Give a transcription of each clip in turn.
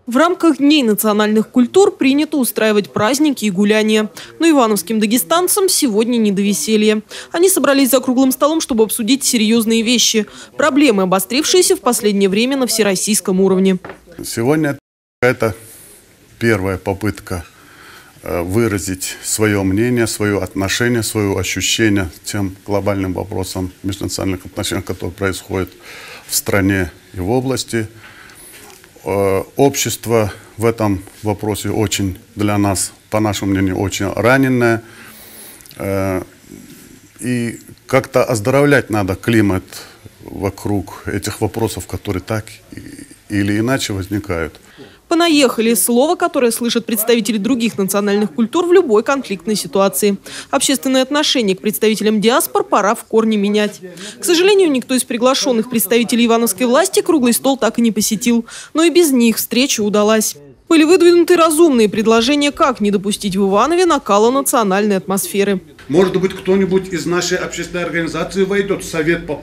В рамках Дней национальных культур принято устраивать праздники и гуляния. Но ивановским дагестанцам сегодня не до веселья. Они собрались за круглым столом, чтобы обсудить серьезные вещи. Проблемы, обострившиеся в последнее время на всероссийском уровне. Сегодня это первая попытка выразить свое мнение, свое отношение, свое ощущение к тем глобальным вопросам межнациональных отношений, которые происходят в стране и в области. Общество в этом вопросе очень для нас, по нашему мнению, очень раненое. И как-то оздоровлять надо климат вокруг этих вопросов, которые так или иначе возникают. Понаехали – слово, которое слышат представители других национальных культур в любой конфликтной ситуации. Общественное отношение к представителям диаспор пора в корне менять. К сожалению, никто из приглашенных представителей ивановской власти круглый стол так и не посетил. Но и без них встреча удалась. Были выдвинуты разумные предложения, как не допустить в Иванове накала национальной атмосферы. Может быть, кто-нибудь из нашей общественной организации войдет в совет по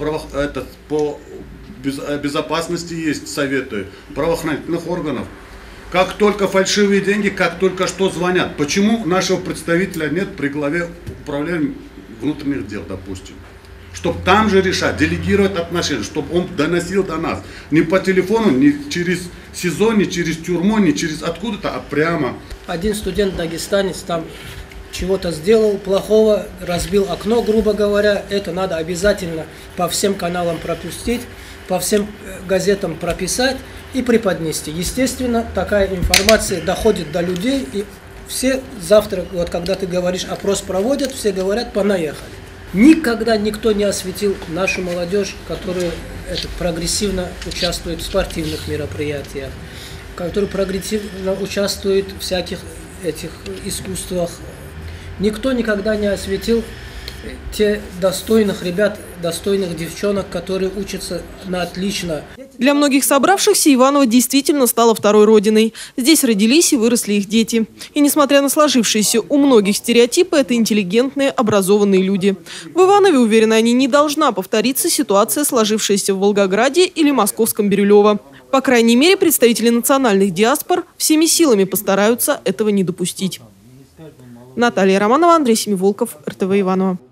безопасности, есть советы правоохранительных органов. Как только фальшивые деньги, как только что звонят. Почему нашего представителя нет при главе управления внутренних дел, допустим? Чтобы там же решать, делегировать отношения, чтобы он доносил до нас. Не по телефону, не через СИЗО, не через тюрьму, не через откуда-то, а прямо. Один студент-дагестанец там чего-то сделал плохого, разбил окно, грубо говоря. Это надо обязательно по всем каналам пропустить, по всем газетам прописать и преподнести. Естественно, такая информация доходит до людей, и все завтра, вот когда ты говоришь, опрос проводят, все говорят, понаехали. Никогда никто не осветил нашу молодежь, которая прогрессивно участвует в спортивных мероприятиях, которая прогрессивно участвует в всяких этих искусствах. Никто никогда не осветил те достойных ребят, достойных девчонок, которые учатся на отлично. Для многих собравшихся Иваново действительно стало второй родиной. Здесь родились и выросли их дети. И несмотря на сложившиеся у многих стереотипы, это интеллигентные, образованные люди. В Иванове, уверены они, не должна повториться ситуация, сложившаяся в Волгограде или московском Бирюлево. По крайней мере, представители национальных диаспор всеми силами постараются этого не допустить. Наталья Романова, Андрей Семиволков, РТВ Иваново.